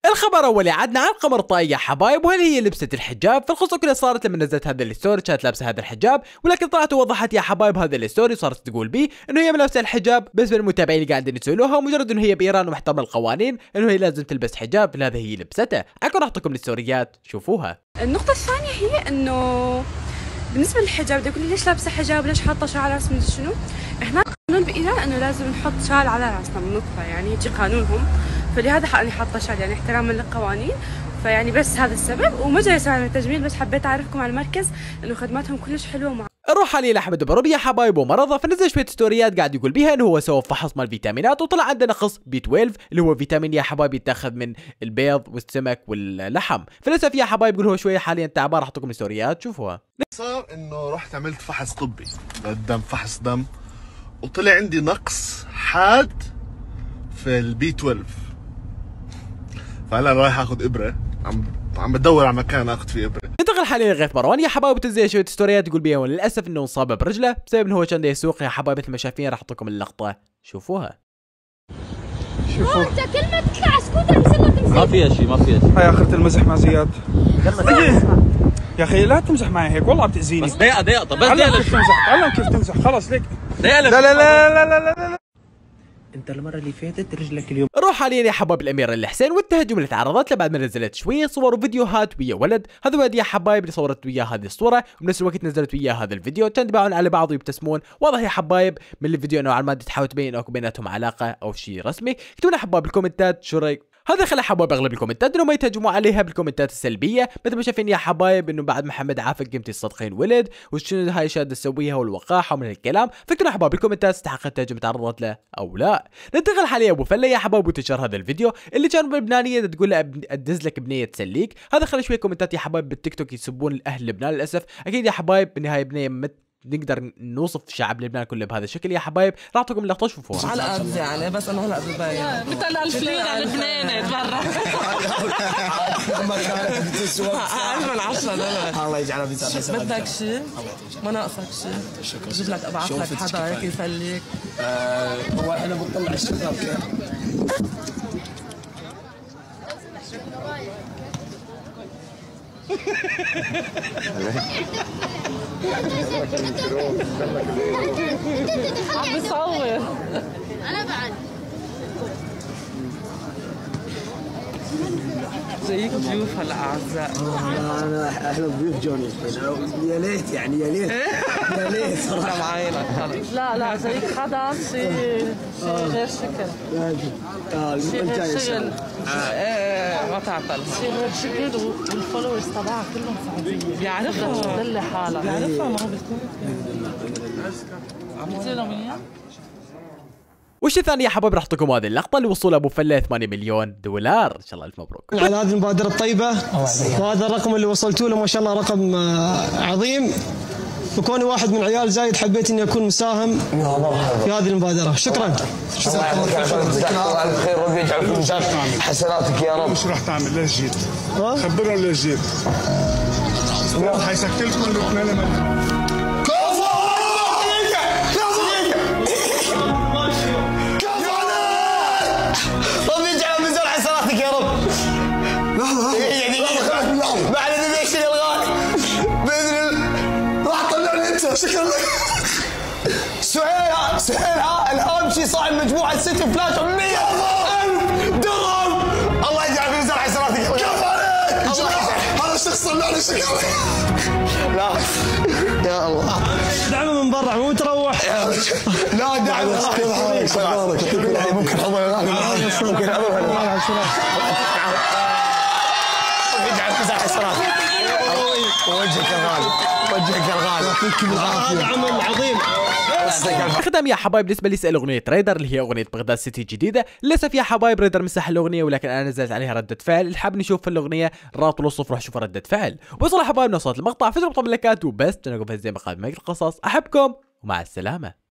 الخبر اولي عدنا عن قمر طاقية حبايب، وهل هي لبست الحجاب؟ فالقصه كلها صارت لما نزلت هذا الستوري كانت لابسه هذا الحجاب، ولكن طلعت ووضحت يا حبايب هذا الستوري صارت تقول بيه انه هي لابسه الحجاب بس بالمتابعين اللي قاعدين يسولوها، ومجرد انه هي بايران ومحترمه القوانين انه هي لازم تلبس حجاب، فهذا هي لبسته. اكون اعطيكم الستوريات شوفوها. النقطه الثانيه هي انه بالنسبه للحجاب بدي اقول ليش لابسه حجاب وليش حاطه شال على راس من شنو؟ احنا قانون بايران انه لازم نحط شال على راسنا من نطفه، يعني يجي قانونهم، فلهذا انا حاطه شال يعني احتراما للقوانين، فيعني بس هذا السبب. وما جاي اسوي التجميل، بس حبيت اعرفكم على المركز انه خدماتهم كلش حلوه. نروح حاليا لاحمد بربي يا حبايب ومرضه، فنزل شويه ستوريات قاعد يقول بيها انه هو سوى فحص مال فيتامينات وطلع عنده نقص بي 12 اللي هو فيتامين يا حبايب يتاخذ من البيض والسمك واللحم. فللاسف يا حبايب يقول هو شويه حاليا تعبان، راح اعطيكم ستوريات شوفوها. صار انه رحت عملت فحص طبي للدم، فحص دم، وطلع عندي نقص حاد في البي 12، فهلا رايح اخذ ابره، عم بدور على مكان اخذ فيه ابره. ننتقل حاليا لغيث مروان يا حبايب، وتنزل شويه ستوريات يقول بيها للاسف انه انصاب برجله بسبب انه هو كان يسوق يا حبايب مثل ما شايفين. راح اعطيكم اللقطه شوفوها. شوفوا انت كل ما تطلع على سكوتر مسلط ما فيها شيء، ما فيها شيء. هاي اخرة المزح مع زياد. يا اخي لا تمزح معي هيك والله بتاذيني. بس دقيقة بس تعلم كيف تمزح، تعلم كيف تمزح، خلص ليك. لا لا لا لا لا لا انت المره اللي فاتت رجلك اليوم. نروح حاليا يا حبايب الاميره الحسين والتهجم اللي تعرضت له بعد ما نزلت شويه صور وفيديوهات ويا ولد. هذا ولد يا حبايب اللي صورت وياه هذه الصوره، وبنفس الوقت نزلت وياه هذا الفيديو، كانوا يتباعون على بعض ويبتسمون. واضح يا حبايب من الفيديو انه على ما تحاول تبين اكو بيناتهم علاقه او شيء رسمي. اكتبوا لنا حبايب بالكومنتات شو رايك. هذا خلى حبايب اغلب الكومنتات انهم يتهجموا عليها بالكومنتات السلبيه، مثل ما شايفين يا حبايب انه بعد محمد عافك قمتي تصدقين ولد وشنو هاي شاد تسويها والوقاحه ومن هالكلام. فاكتبوا حبايب بالكومنتات استحق التهجم تعرضت له او لا. ننتقل حاليا ابو فله يا حبايب وتنشر هذا الفيديو اللي كان بلبنانيه تقول له ادز لك بنيه تسليك. هذا خلى شويه كومنتات يا حبايب بالتيك توك يسبون الاهل لبنان. للاسف اكيد يا حبايب بالنهايه بنيه نقدر نوصف شعب لبنان كله بهذا الشكل يا حبايب. راح اعطيكم اللقطه شوفوها. على قد يعني بس انا هلا ببين بطلع الفلوس على لبنان برا. اقل من 10 دولار. الله يجعلها بيسعدك. بدك شيء؟ ما ناقصك شيء؟ شكرا. بجيب لك ابعث لك حدا هيك يسليك. هو انا بطلع الشباب كيف؟ عم بصور. انا بعد جايك ضيوف هلا اعزاء. انا احلى ضيوف جوني الحين، يا ليت يعني يا ليت يا ليت صراحه معاينك خلص. لا جايك حدا شيء غير شكل. شيء غير شكل. ايه ما تعطل. شيء غير شكل والفولورز تبعها كلهم سعوديين. بيعرفها دلي حالها. بيعرفها ما هو بالكويت. عم تصير منيح؟ والشيء الثاني يا حبايب راح اعطيكم هذه اللقطه اللي وصول ابو فله 8 مليون دولار. ان شاء الله الف مبروك على هذه المبادره الطيبه، وهذا الرقم اللي وصلتوا له ما شاء الله رقم عظيم. وكوني واحد من عيال زايد حبيت اني اكون مساهم في هذه المبادره. شكرا. الله الف خير ربي يجعل في ميزان حسناتك يا رب. وش راح تعمل؟ ليش جيت؟ خبرهم ليش جيت؟ حيسكت لكم الاثنين. شكرا لك. سهيل الان شي صاحب مجموعه سيتي فلاش 100,000 درهم. الله يجعل في ميزان حسناتك. كفو عليك. هذا الشخص صلاني شكرا. لا يا الله دعمه من برا مو تروح. لا دعم. ممكن حضر الغالي ممكن حضر يجعل في ميزان حسناتك. وجهك الغالي وجهك الغالي يعطيك العافيه. هذا عمل عظيم. ختام يا حبايب بالنسبه لي سأل اغنيه ريدر اللي هي اغنيه بغداد سيتي الجديده. للاسف يا حبايب ريدر مسح الاغنيه، ولكن انا نزلت عليها رده فعل. اللي حاب نشوف في الاغنيه رابط الوصف روح شوف رده فعل. وبصراحه حبايب نوصلت المقطع فجروا المقطع وبس. انا اقول في زي ما قال مايك القصص. احبكم ومع السلامه.